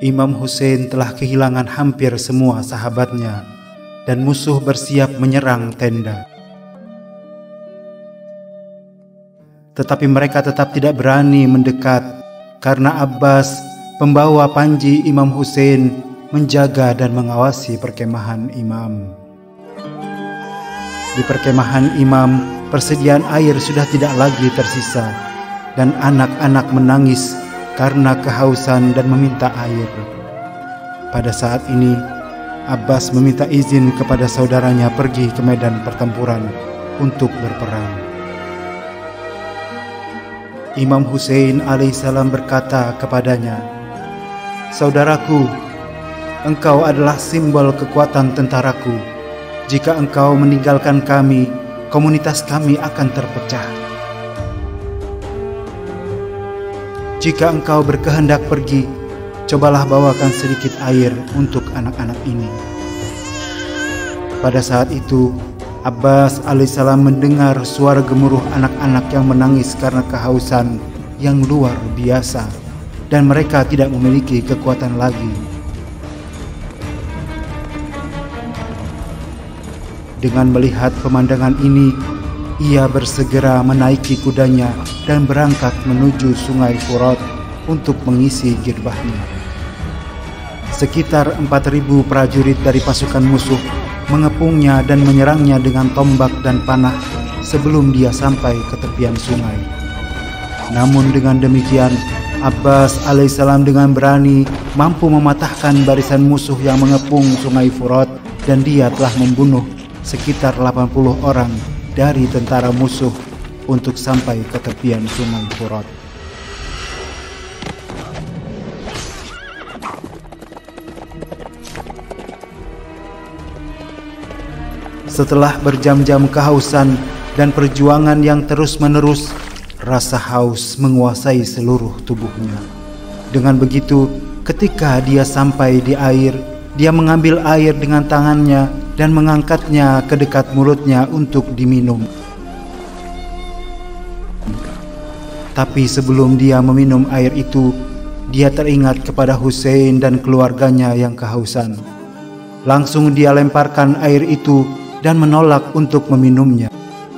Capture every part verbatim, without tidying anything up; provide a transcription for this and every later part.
Imam Hussein telah kehilangan hampir semua sahabatnya dan musuh bersiap menyerang tenda. Tetapi mereka tetap tidak berani mendekat karena Abbas, pembawa panji Imam Hussein, menjaga dan mengawasi perkemahan Imam. Di perkemahan Imam, persediaan air sudah tidak lagi tersisa dan anak-anak menangis karena kehausan dan meminta air. Pada saat ini, Abbas meminta izin kepada saudaranya pergi ke medan pertempuran untuk berperang. Imam Hussein alaihissalam berkata kepadanya, "Saudaraku, engkau adalah simbol kekuatan tentaraku. Jika engkau meninggalkan kami, komunitas kami akan terpecah. Jika engkau berkehendak pergi, cobalah bawakan sedikit air untuk anak-anak ini." Pada saat itu, Abbas alaihissalam mendengar suara gemuruh anak-anak yang menangis karena kehausan yang luar biasa dan mereka tidak memiliki kekuatan lagi. Dengan melihat pemandangan ini, ia bersegera menaiki kudanya dan berangkat menuju sungai Furat untuk mengisi girbahnya. Sekitar empat ribu prajurit dari pasukan musuh mengepungnya dan menyerangnya dengan tombak dan panah sebelum dia sampai ke tepian sungai. Namun dengan demikian, Abbas alaihissalam dengan berani mampu mematahkan barisan musuh yang mengepung sungai Furat dan dia telah membunuh sekitar delapan puluh orang dari tentara musuh untuk sampai ke tepian sungai Furat. Setelah berjam-jam kehausan dan perjuangan yang terus-menerus, rasa haus menguasai seluruh tubuhnya. Dengan begitu, ketika dia sampai di air, dia mengambil air dengan tangannya dan mengangkatnya ke dekat mulutnya untuk diminum. Tapi sebelum dia meminum air itu, dia teringat kepada Hussein dan keluarganya yang kehausan. Langsung dia lemparkan air itu dan menolak untuk meminumnya.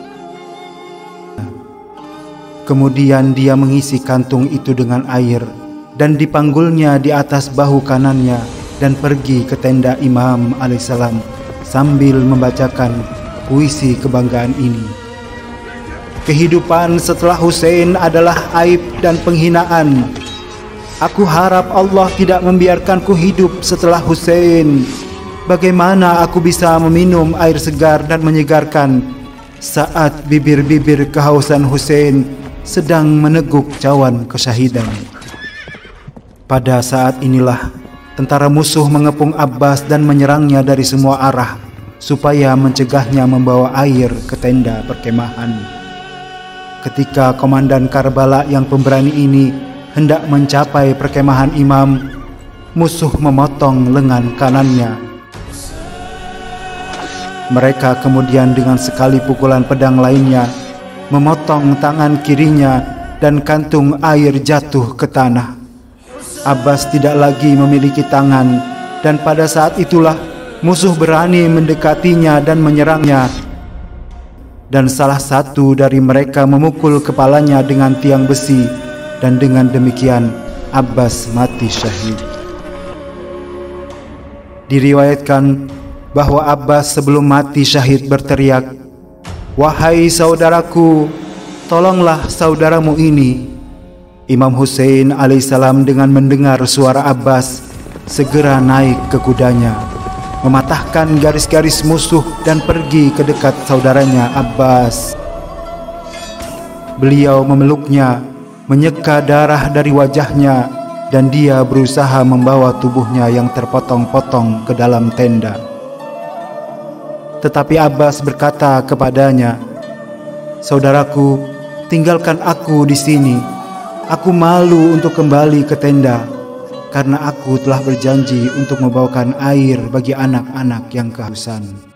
Kemudian dia mengisi kantung itu dengan air dan dipanggulnya di atas bahu kanannya dan pergi ke tenda Imam alaihissalam sambil membacakan puisi kebanggaan ini. "Kehidupan setelah Hussein adalah aib dan penghinaan. Aku harap Allah tidak membiarkanku hidup setelah Hussein. Bagaimana aku bisa meminum air segar dan menyegarkan saat bibir-bibir kehausan Hussein sedang meneguk cawan kesyahidan?" Pada saat inilah tentara musuh mengepung Abbas dan menyerangnya dari semua arah supaya mencegahnya membawa air ke tenda perkemahan. Ketika komandan Karbala yang pemberani ini hendak mencapai perkemahan Imam, musuh memotong lengan kanannya. Mereka kemudian dengan sekali pukulan pedang lainnya memotong tangan kirinya dan kantung air jatuh ke tanah. Abbas tidak lagi memiliki tangan dan pada saat itulah musuh berani mendekatinya dan menyerangnya. Dan salah satu dari mereka memukul kepalanya dengan tiang besi dan dengan demikian Abbas mati syahid. Diriwayatkan bahwa Abbas sebelum mati syahid berteriak, "Wahai saudaraku, tolonglah saudaramu ini." Imam Hussein alaihissalam dengan mendengar suara Abbas segera naik ke kudanya, mematahkan garis-garis musuh dan pergi ke dekat saudaranya Abbas. Beliau memeluknya, menyeka darah dari wajahnya dan dia berusaha membawa tubuhnya yang terpotong-potong ke dalam tenda. Tetapi Abbas berkata kepadanya, "Saudaraku, tinggalkan aku di sini. Aku malu untuk kembali ke tenda karena aku telah berjanji untuk membawakan air bagi anak-anak yang kehausan."